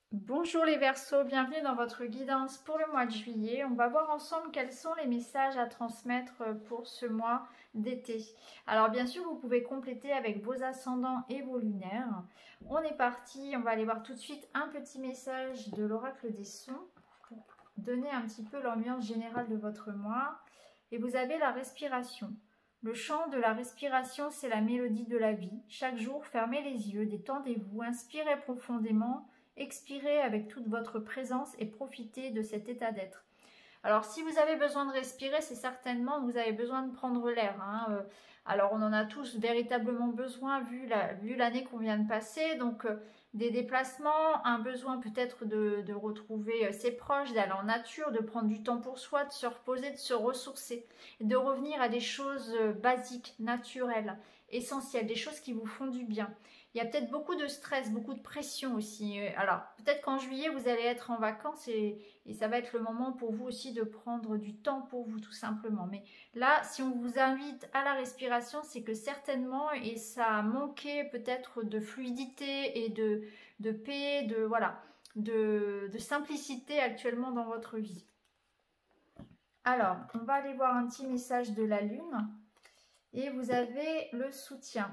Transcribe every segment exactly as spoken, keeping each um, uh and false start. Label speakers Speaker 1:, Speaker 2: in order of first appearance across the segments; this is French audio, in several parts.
Speaker 1: Bonjour les Verseaux, bienvenue dans votre guidance pour le mois de juillet. On va voir ensemble quels sont les messages à transmettre pour ce mois d'été. Alors bien sûr, vous pouvez compléter avec vos ascendants et vos lunaires. On est parti, on va aller voir tout de suite un petit message de l'oracle des sons pour donner un petit peu l'ambiance générale de votre mois. Et vous avez la respiration. Le chant de la respiration, c'est la mélodie de la vie. Chaque jour, fermez les yeux, détendez-vous, inspirez profondément. Expirez avec toute votre présence et profitez de cet état d'être. Alors, si vous avez besoin de respirer, c'est certainement que vous avez besoin de prendre l'air. Hein. Alors, on en a tous véritablement besoin vu la, vu l'année qu'on vient de passer. Donc, euh, des déplacements, un besoin peut-être de, de retrouver ses proches, d'aller en nature, de prendre du temps pour soi, de se reposer, de se ressourcer, de revenir à des choses basiques, naturelles, essentielles, des choses qui vous font du bien. Il y a peut-être beaucoup de stress, beaucoup de pression aussi. Alors, peut-être qu'en juillet, vous allez être en vacances et, et ça va être le moment pour vous aussi de prendre du temps pour vous, tout simplement. Mais là, si on vous invite à la respiration, c'est que certainement, et ça a manqué peut-être de fluidité et de, de paix, de, voilà, de, de simplicité actuellement dans votre vie. Alors, on va aller voir un petit message de la Lune. Et vous avez le soutien.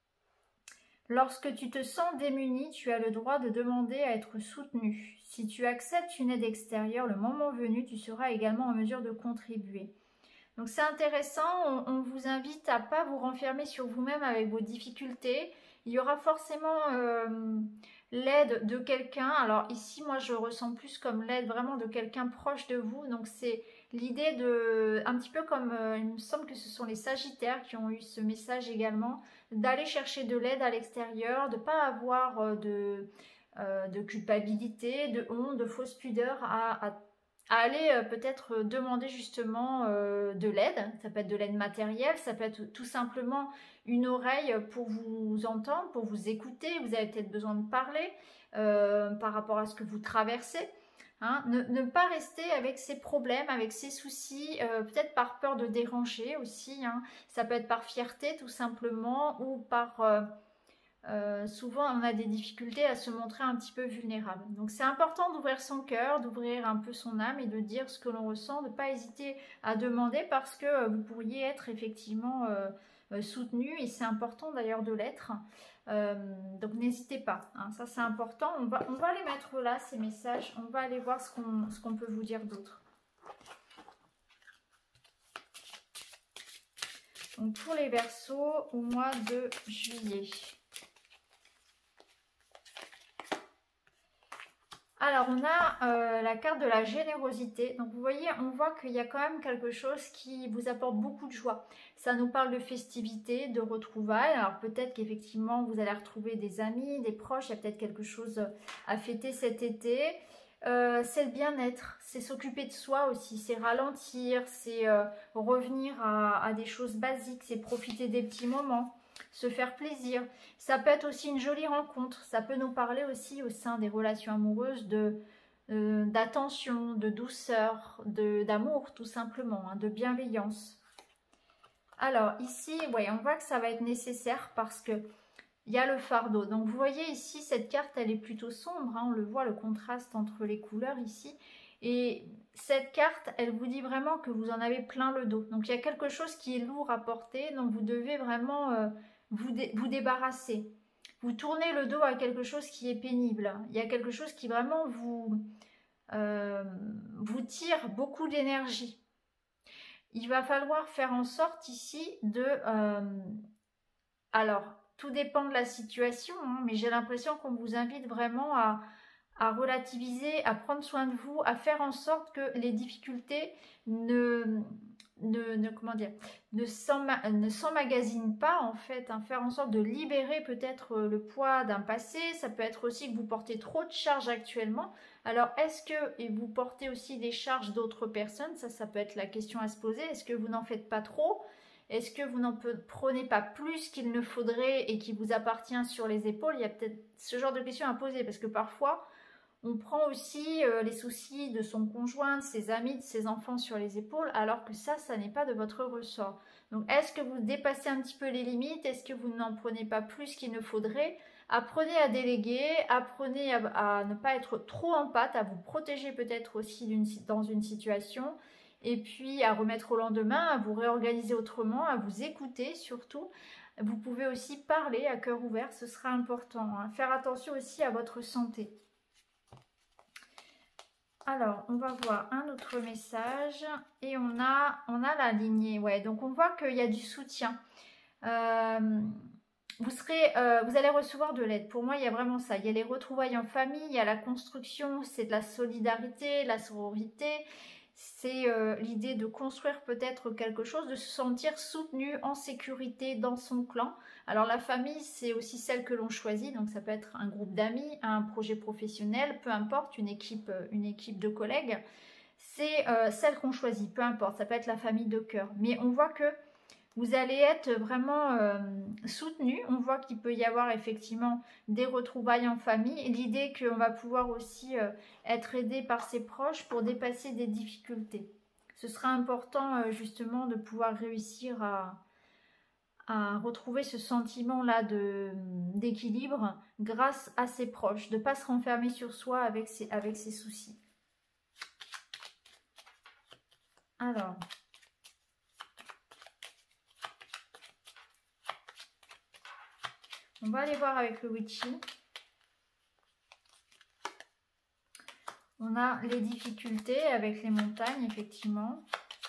Speaker 1: Lorsque tu te sens démuni, tu as le droit de demander à être soutenu. Si tu acceptes une aide extérieure, le moment venu, tu seras également en mesure de contribuer. Donc c'est intéressant, on, on vous invite à ne pas vous renfermer sur vous-même avec vos difficultés. Il y aura forcément euh, l'aide de quelqu'un. Alors ici, moi, je ressens plus comme l'aide vraiment de quelqu'un proche de vous. Donc c'est l'idée de, un petit peu comme, euh, il me semble que ce sont les Sagittaires qui ont eu ce message également, d'aller chercher de l'aide à l'extérieur, de ne pas avoir euh, de, euh, de culpabilité, de honte, de fausse pudeur à, à, à aller euh, peut-être demander justement euh, de l'aide. Ça peut être de l'aide matérielle, ça peut être tout simplement une oreille pour vous entendre, pour vous écouter. Vous avez peut-être besoin de parler euh, par rapport à ce que vous traversez. Hein, ne, ne pas rester avec ses problèmes, avec ses soucis, euh, peut-être par peur de déranger aussi. Hein. Ça peut être par fierté tout simplement ou par... Euh, euh, souvent on a des difficultés à se montrer un petit peu vulnérable. Donc c'est important d'ouvrir son cœur, d'ouvrir un peu son âme et de dire ce que l'on ressent, de ne pas hésiter à demander parce que euh, vous pourriez être effectivement euh, euh, soutenu et c'est important d'ailleurs de l'être. Euh, donc n'hésitez pas, hein, ça c'est important. On va, on va les mettre là, ces messages, on va aller voir ce qu'on ce qu'on peut vous dire d'autre. Donc pour les Verseaux au mois de juillet. Alors on a euh, la carte de la générosité, donc vous voyez on voit qu'il y a quand même quelque chose qui vous apporte beaucoup de joie. Ça nous parle de festivités, de retrouvailles, alors peut-être qu'effectivement vous allez retrouver des amis, des proches, il y a peut-être quelque chose à fêter cet été. Euh, c'est le bien-être, c'est s'occuper de soi aussi, c'est ralentir, c'est euh, revenir à, à des choses basiques, c'est profiter des petits moments. Se faire plaisir. Ça peut être aussi une jolie rencontre. Ça peut nous parler aussi au sein des relations amoureuses de euh, d'attention, de douceur, de d'amour tout simplement, hein, de bienveillance. Alors ici, ouais, on voit que ça va être nécessaire parce que il y a le fardeau. Donc vous voyez ici, cette carte, elle est plutôt sombre. Hein, on le voit, le contraste entre les couleurs ici. Et cette carte, elle vous dit vraiment que vous en avez plein le dos. Donc il y a quelque chose qui est lourd à porter. Donc vous devez vraiment euh, vous, dé vous débarrasser. Vous tournez le dos à quelque chose qui est pénible. Il y a quelque chose qui vraiment vous, euh, vous tire beaucoup d'énergie. Il va falloir faire en sorte ici de... Euh, alors, tout dépend de la situation, hein, mais j'ai l'impression qu'on vous invite vraiment à, à relativiser, à prendre soin de vous, à faire en sorte que les difficultés ne, ne, ne comment dire, ne s'emmagasinent pas en fait, hein, faire en sorte de libérer peut-être le poids d'un passé. Ça peut être aussi que vous portez trop de charges actuellement. Alors est-ce que et vous portez aussi des charges d'autres personnes? Ça, ça peut être la question à se poser. Est-ce que vous n'en faites pas trop? Est-ce que vous n'en prenez pas plus qu'il ne faudrait et qui vous appartient sur les épaules? Il y a peut-être ce genre de questions à poser parce que parfois, on prend aussi euh, les soucis de son conjoint, de ses amis, de ses enfants sur les épaules alors que ça, ça n'est pas de votre ressort. Donc, est-ce que vous dépassez un petit peu les limites? Est-ce que vous n'en prenez pas plus qu'il ne faudrait? Apprenez à déléguer, apprenez à, à ne pas être trop en pâte, à vous protéger peut-être aussi dans une situation, et puis à remettre au lendemain, à vous réorganiser autrement, à vous écouter surtout. Vous pouvez aussi parler à cœur ouvert, ce sera important, hein. Faire attention aussi à votre santé. Alors, on va voir un autre message et on a, on a la lignée. Ouais, donc on voit qu'il y a du soutien. Euh, vous, serez, euh, vous allez recevoir de l'aide. Pour moi, il y a vraiment ça. Il y a les retrouvailles en famille, il y a la construction, c'est de la solidarité, la sororité. C'est euh, l'idée de construire peut-être quelque chose, de se sentir soutenu, en sécurité dans son clan. Alors la famille, c'est aussi celle que l'on choisit, donc ça peut être un groupe d'amis, un projet professionnel, peu importe, une équipe, une équipe de collègues. C'est euh, celle qu'on choisit, peu importe, ça peut être la famille de cœur. Mais on voit que vous allez être vraiment euh, soutenu. On voit qu'il peut y avoir effectivement des retrouvailles en famille. L'idée qu'on va pouvoir aussi euh, être aidé par ses proches pour dépasser des difficultés. Ce sera important euh, justement de pouvoir réussir à, à retrouver ce sentiment-là d'équilibre grâce à ses proches. De ne pas se renfermer sur soi avec ses, avec ses soucis. Alors... on va aller voir avec le witchy. On a les difficultés avec les montagnes, effectivement.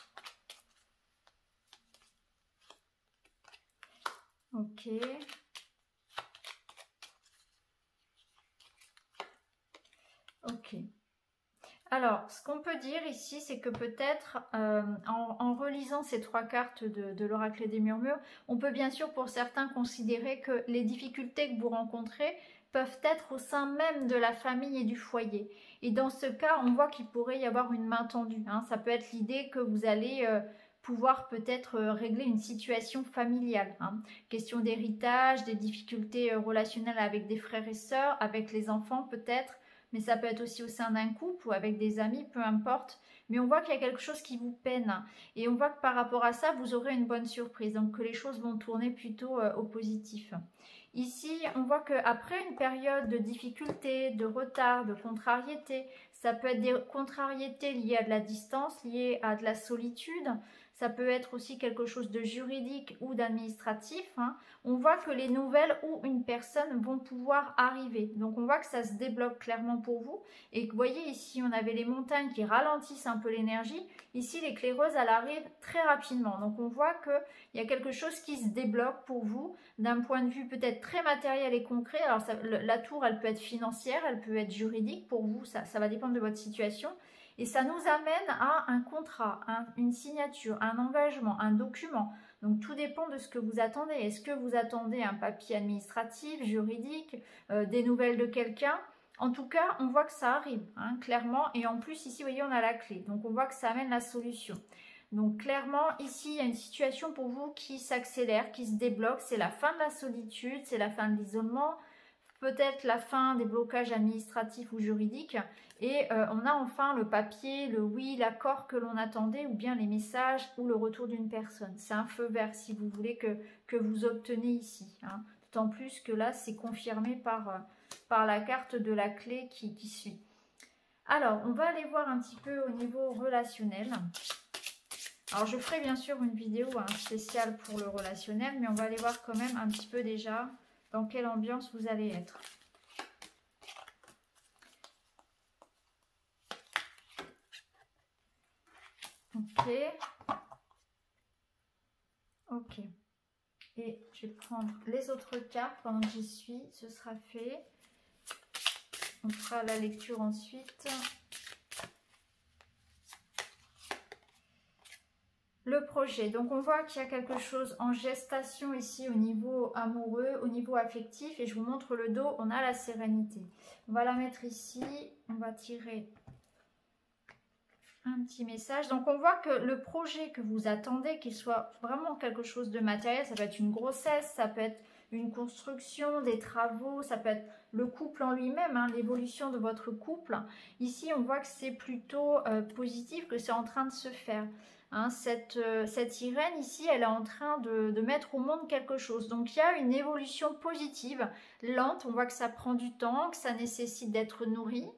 Speaker 1: Ok. Ok. Alors, ce qu'on peut dire ici, c'est que peut-être, euh, en, en relisant ces trois cartes de, de l'oracle des murmures, on peut bien sûr pour certains considérer que les difficultés que vous rencontrez peuvent être au sein même de la famille et du foyer. Et dans ce cas, on voit qu'il pourrait y avoir une main tendue, hein. Ça peut être l'idée que vous allez euh, pouvoir peut-être euh, régler une situation familiale, hein. Question d'héritage, des difficultés euh, relationnelles avec des frères et sœurs, avec les enfants peut-être, mais ça peut être aussi au sein d'un couple ou avec des amis, peu importe. Mais on voit qu'il y a quelque chose qui vous peine. Et on voit que par rapport à ça, vous aurez une bonne surprise. Donc que les choses vont tourner plutôt euh, au positif. Ici, on voit qu'après une période de difficulté, de retard, de contrariété, ça peut être des contrariétés liées à de la distance, liées à de la solitude. Ça peut être aussi quelque chose de juridique ou d'administratif, hein. On voit que les nouvelles ou une personne vont pouvoir arriver. Donc on voit que ça se débloque clairement pour vous. Et que vous voyez ici, on avait les montagnes qui ralentissent un peu l'énergie. Ici, l'éclaireuse, elle arrive très rapidement. Donc on voit qu'il y a quelque chose qui se débloque pour vous d'un point de vue peut-être très matériel et concret. Alors ça, le, la tour, elle peut être financière, elle peut être juridique pour vous. Ça, ça va dépendre de votre situation. Et ça nous amène à un contrat, un, une signature, un engagement, un document. Donc tout dépend de ce que vous attendez. Est-ce que vous attendez un papier administratif, juridique, euh, des nouvelles de quelqu'un? En tout cas, on voit que ça arrive, hein, clairement. Et en plus, ici, vous voyez, on a la clé. Donc on voit que ça amène la solution. Donc clairement, ici, il y a une situation pour vous qui s'accélère, qui se débloque. C'est la fin de la solitude, c'est la fin de l'isolement. Peut-être la fin des blocages administratifs ou juridiques, et euh, on a enfin le papier, le oui, l'accord que l'on attendait, ou bien les messages ou le retour d'une personne. C'est un feu vert si vous voulez que, que vous obtenez ici, hein. D'autant plus que là c'est confirmé par, euh, par la carte de la clé qui, qui suit. Alors on va aller voir un petit peu au niveau relationnel. Alors je ferai bien sûr une vidéo hein, spéciale pour le relationnel, mais on va aller voir quand même un petit peu déjà dans quelle ambiance vous allez être. Ok. Ok. Et je vais prendre les autres cartes pendant que j'y suis. Ce sera fait. On fera la lecture ensuite. Le projet, donc on voit qu'il y a quelque chose en gestation ici au niveau amoureux, au niveau affectif, et je vous montre le dos, on a la sérénité. On va la mettre ici, on va tirer un petit message. Donc on voit que le projet que vous attendez, qu'il soit vraiment quelque chose de matériel, ça peut être une grossesse, ça peut être une construction, des travaux, ça peut être le couple en lui-même, hein, l'évolution de votre couple. Ici, on voit que c'est plutôt euh, positif, que c'est en train de se faire. Hein, cette, euh, cette Irène ici, elle est en train de, de mettre au monde quelque chose. Donc il y a une évolution positive, lente. On voit que ça prend du temps, que ça nécessite d'être nourri.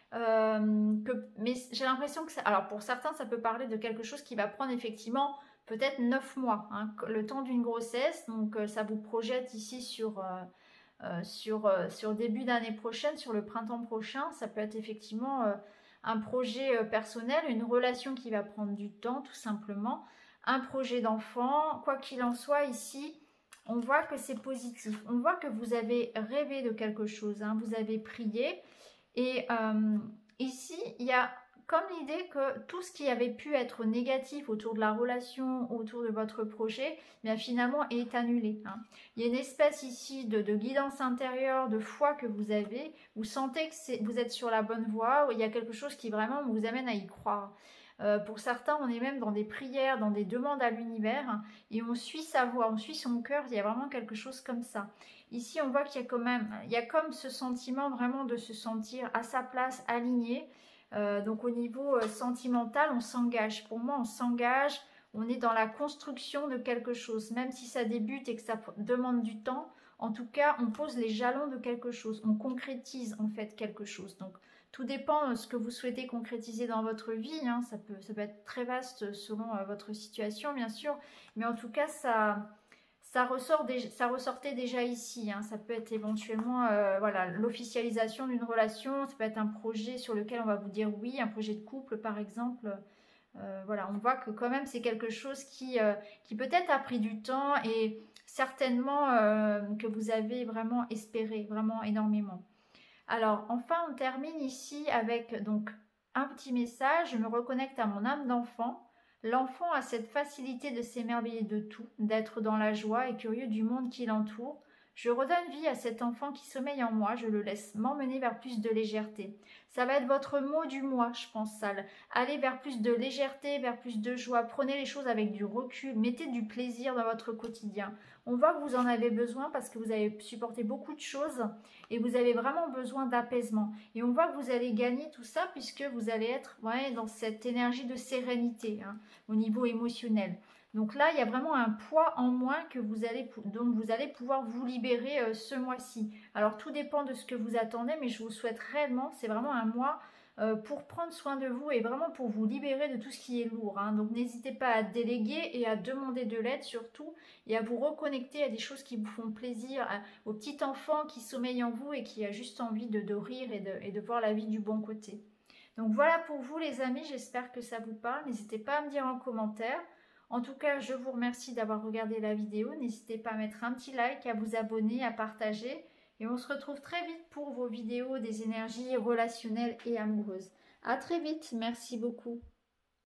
Speaker 1: Euh, que, mais j'ai l'impression que ça, alors pour certains, ça peut parler de quelque chose qui va prendre effectivement peut-être neuf mois, hein, le temps d'une grossesse. Donc euh, ça vous projette ici sur, euh, euh, sur, euh, sur début d'année prochaine, sur le printemps prochain. Ça peut être effectivement euh, un projet personnel, une relation qui va prendre du temps tout simplement, un projet d'enfant. Quoi qu'il en soit, ici, on voit que c'est positif. On voit que vous avez rêvé de quelque chose, hein, vous avez prié. Et euh, ici, il y a comme l'idée que tout ce qui avait pu être négatif autour de la relation, autour de votre projet, bien finalement est annulé. Hein. Il y a une espèce ici de, de guidance intérieure, de foi que vous avez. Vous sentez que vous êtes sur la bonne voie, où il y a quelque chose qui vraiment vous amène à y croire. Euh, pour certains, on est même dans des prières, dans des demandes à l'univers, hein, et on suit sa voix, on suit son cœur. Il y a vraiment quelque chose comme ça. Ici, on voit qu'il y a quand même, il y a comme ce sentiment vraiment de se sentir à sa place, aligné. Euh, donc au niveau euh, sentimental, on s'engage. Pour moi, on s'engage, on est dans la construction de quelque chose. Même si ça débute et que ça demande du temps, en tout cas, on pose les jalons de quelque chose. On concrétise en fait quelque chose. Donc tout dépend de ce que vous souhaitez concrétiser dans votre vie. Hein. Ça peut, ça peut être très vaste selon euh, votre situation, bien sûr. Mais en tout cas, ça... Ça, ressort déjà, ça ressortait déjà ici, hein. Ça peut être éventuellement euh, voilà, l'officialisation d'une relation, ça peut être un projet sur lequel on va vous dire oui, un projet de couple par exemple. Euh, voilà, on voit que quand même c'est quelque chose qui, euh, qui peut-être a pris du temps et certainement euh, que vous avez vraiment espéré, vraiment énormément. Alors enfin on termine ici avec donc un petit message, je me reconnecte à mon âme d'enfant. L'enfant a cette facilité de s'émerveiller de tout, d'être dans la joie et curieux du monde qui l'entoure. Je redonne vie à cet enfant qui sommeille en moi, je le laisse m'emmener vers plus de légèreté. Ça va être votre mot du mois, je pense, ça. Allez vers plus de légèreté, vers plus de joie. Prenez les choses avec du recul, mettez du plaisir dans votre quotidien. On voit que vous en avez besoin parce que vous avez supporté beaucoup de choses et vous avez vraiment besoin d'apaisement. Et on voit que vous allez gagner tout ça puisque vous allez être ouais, dans cette énergie de sérénité, hein, au niveau émotionnel. Donc là, il y a vraiment un poids en moins que vous allez, dont vous allez pouvoir vous libérer euh, ce mois-ci. Alors tout dépend de ce que vous attendez, mais je vous souhaite réellement, c'est vraiment un mois euh, pour prendre soin de vous et vraiment pour vous libérer de tout ce qui est lourd. Hein. Donc n'hésitez pas à déléguer et à demander de l'aide surtout et à vous reconnecter à des choses qui vous font plaisir, à, au petit enfant qui sommeille en vous et qui a juste envie de, de rire et de, et de voir la vie du bon côté. Donc voilà pour vous les amis, j'espère que ça vous parle. N'hésitez pas à me dire en commentaire. En tout cas, je vous remercie d'avoir regardé la vidéo. N'hésitez pas à mettre un petit like, à vous abonner, à partager. Et on se retrouve très vite pour vos vidéos des énergies relationnelles et amoureuses. À très vite, merci beaucoup.